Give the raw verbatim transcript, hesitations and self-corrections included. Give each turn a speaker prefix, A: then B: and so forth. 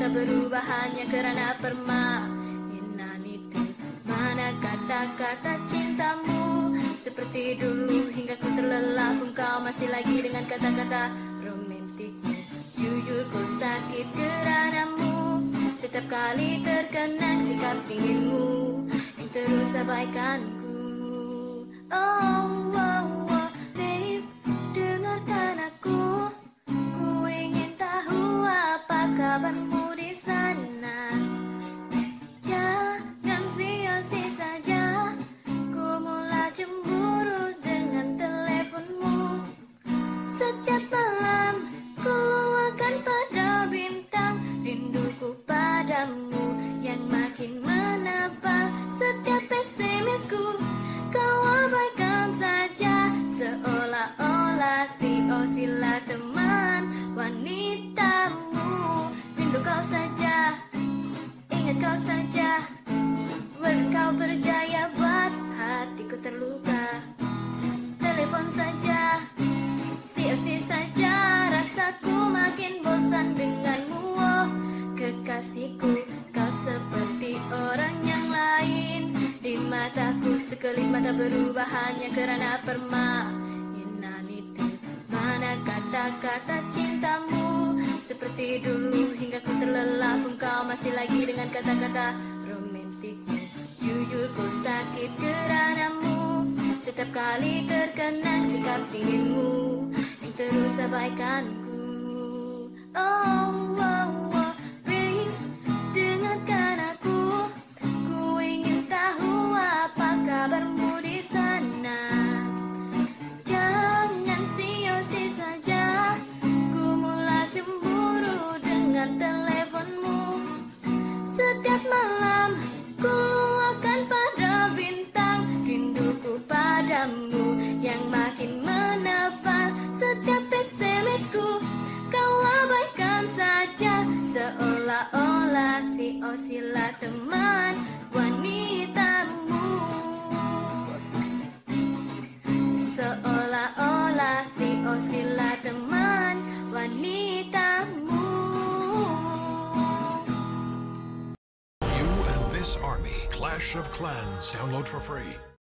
A: mata berubah hanya kerana permainan itu. Mana kata-kata cintamu seperti dulu hingga ku terlelap pun kau masih lagi dengan kata-kata romantikmu. Jujur ku sakit keranamu, setiap kali terkenang sikap dinginmu yang terus abaikanku. Oh, oh, oh, babe, dengarkan aku. Ku ingin tahu apa kabarmu di sana. Jangan sia-sia saja ku mulai cemburu dengan teleponmu. Setiap malam ku luahkan pada bintang rinduku padamu yang makin menebal. Setiap S M S-ku kau abaikan saja, seolah-olah si Osila teman wanitamu. Rindu kau saja, ingat kau saja, when kau berjaya buat hatiku terluka. Telepon saja, si Osi saja, rasaku makin bosan denganmu. Oh, kekasihku, kau seperti orang yang lain. Di mataku sekelip mata berubah hanya kerana permainan itu. Mana kata-kata cintamu seperti dulu hingga ku terlelap pun kau masih lagi dengan kata-kata romantikmu. Jujur ku sakit keranamu, setiap kali terkenang sikap dinginmu yang terus abaikanku. Oh, oh, oh, babe, dengarkan aku. Ku ingin tahu apa kabarmu di sana. Jangan sia-sia saja ku mulai cemburu dengan teleponmu. Setiap malam ku luahkan pada bintang rinduku padamu yang makin menebal. Setiap S M S-ku kau abaikan saja, seolah-olah si Osila teman wanitamu. Seolah-olah si Osila teman wanitamu.
B: You and this army, Clash of Clans. Download for free.